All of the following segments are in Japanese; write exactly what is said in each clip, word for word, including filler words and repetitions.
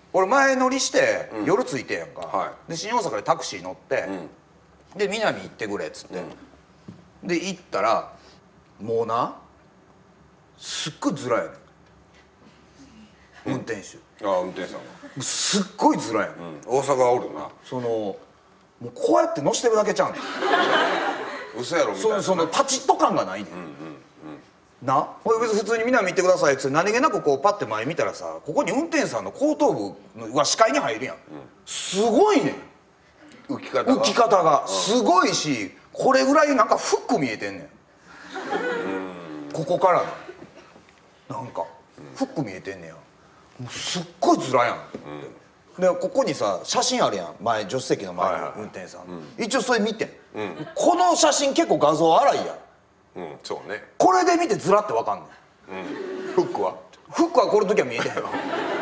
俺前乗りして夜着いてんやんか。で新大阪でタクシー乗ってで南行ってくれっつって、で行ったらもうなすっごいズラやねん運転手。 ああ運転手さんがすっごいズラやねん。 大阪はおるな。 そのもうこうやって乗してるだけちゃうねん。 嘘やろみたいな。 そのパチッと感がないねんな。これ別に普通に南行ってくださいって何気なくこうパッて前見たらさ、ここに運転手さんの後頭部が視界に入るやん。すごいねん浮き方が浮き方がすごいし、これぐらいなんかフック見えてんねん。ここからなんかフック見えてんねや。もうすっごいズラやん。でここにさ写真あるやん、前助手席の前の運転手さん、一応それ見てん、この写真結構画像荒いやん。 うん、そうね。 これで見てズラってわかんねん。フックはフックはこの時は見えてへんわ。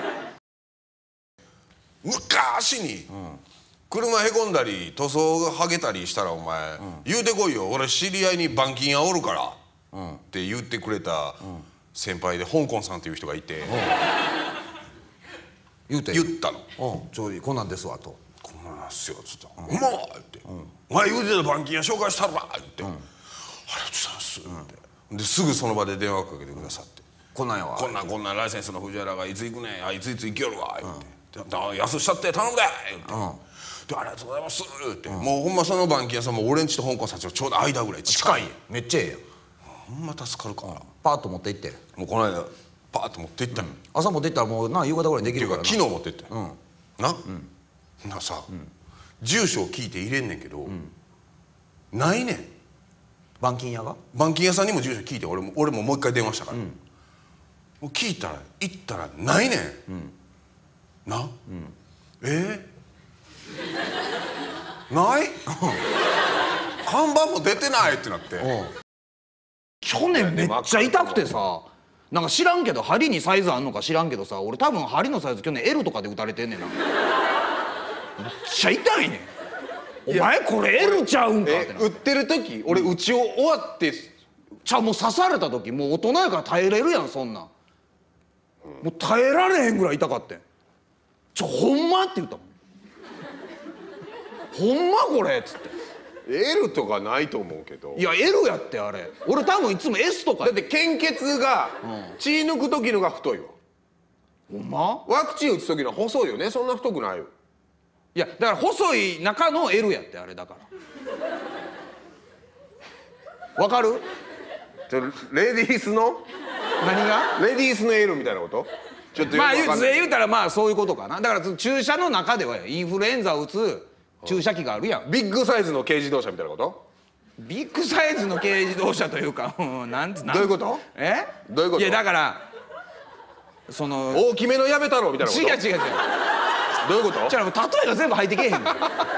昔に車へこんだり塗装が剥げたりしたらお前言うてこいよ、俺知り合いに板金屋おるからって言ってくれた先輩で香港さんっていう人がいて言うて言ったの。 ちょいこんなんですわと。 こんなんすよっつったら「うまっ!」って「お前言うてた板金屋紹介したるわ!」って「ありがとうございます」ってですぐその場で電話かけてくださって 「こんなんやわ、 こんなんこんなんライセンスの藤原がいつ行くねん、あいついつ行きよるわ」言って「安したって頼むで!」言って「ありがとうございます」ってもうほんまその板金屋さんも俺んちと香港さんちのちょうど間ぐらい近い。 めっちゃええやん。 ほんま助かるからパーッと持って行って、 もうこの間パーッと持って行ったの。 朝持って行ったらもうな夕方ぐらいにできるからな。 昨日持って行ったよな。なさ住所を聞いて入れんねんけどないねん。 板金屋が板金屋さんにも住所聞いて俺も俺ももう一回電話したから、もう聞いたら行ったらないねん、な、えー、ない看板も出てないってなって、 去年めっちゃ痛くてさ、なんか知らんけど針にサイズあんのか知らんけどさ、俺多分針のサイズ去年 エル とかで打たれてんねんな。めっちゃ痛いねん。お前これ エル ちゃうんかってな。 打ってる時俺打ち終わってちゃうもう刺された時もう大人やから耐えれるやんそんなん、もう耐えられへんぐらい痛かってん。ちょほんまって言ったもん。ほんまこれっつって。 エル とかないと思うけど。 いや エル やってあれ。俺多分いつも エス とかだって献血が血抜く時のが太いわ。 ほんまワクチン打つ時の細いよね。そんな太くないよ。 いやだから細い中の エル やってあれだからわかる。 レディースの何がレディースの エル みたいなこと。ちょっとまあ言う言うたらまあそういうことかな。だから注射の中ではインフルエンザを打つ注射器があるやん。 ビッグサイズの軽自動車みたいなこと。 ビッグサイズの軽自動車というかなんてどういうこと。 えどういうこと。 いやだからその大きめの矢部太郎みたいなこと。 違う違う違う。 どういうこと。 じゃあ例えが全部入ってけえへんの。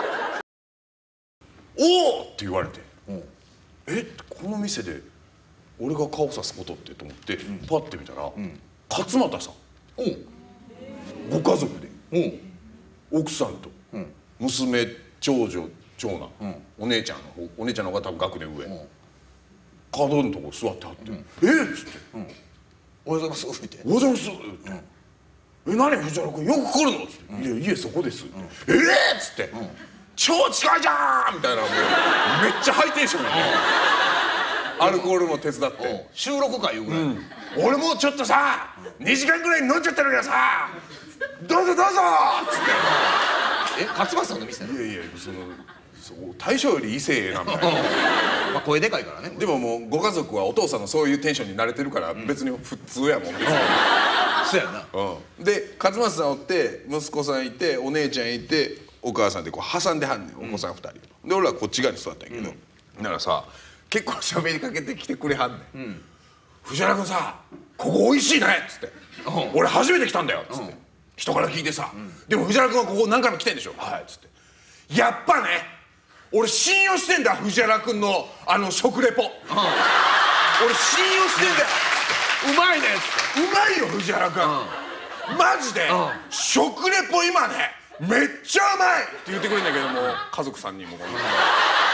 おおって言われて、えこの店で俺が顔さすことってと思ってパッて見たら勝俣さんご家族で奥さんと娘長女長男お姉ちゃんの方お姉ちゃんの方が多分学年上角のとこ座ってはって「えっ!」っつって 「おはようございます」って「 おはようございます」って「え何藤原君よく来るの?」っつって「いや家そこです」って「えっ!」っつって「超近いじゃん!」みたいなもうめっちゃハイテンションやねアルコールも手伝って収録かいうぐらい俺もちょっとさにじかんぐらい飲んじゃってるからさどうぞどうぞっつってえ勝俣さんの店。 いやいやその大将より異性なんだよまあ声でかいからね。 でももうご家族はお父さんのそういうテンションに慣れてるから別に普通やもん。 そうやな。 で勝俣さんおって息子さんいてお姉ちゃんいてお母さんでこう挟んではんねんお子さんふたりで俺らこっち側に座ったんやけどだからさ結構喋りかけてきてくれはんねん。藤原君さここ美味しいねっつって俺初めて来たんだよっつって人から聞いてさでも藤原君はここ何回も来てんでしょはいっつってやっぱね俺信用してんだ藤原君のあの食レポ俺信用してんだようまいねっつってうまいよ藤原君マジで食レポ今ねめっちゃうまいって言ってくれるんだけども家族さんにんも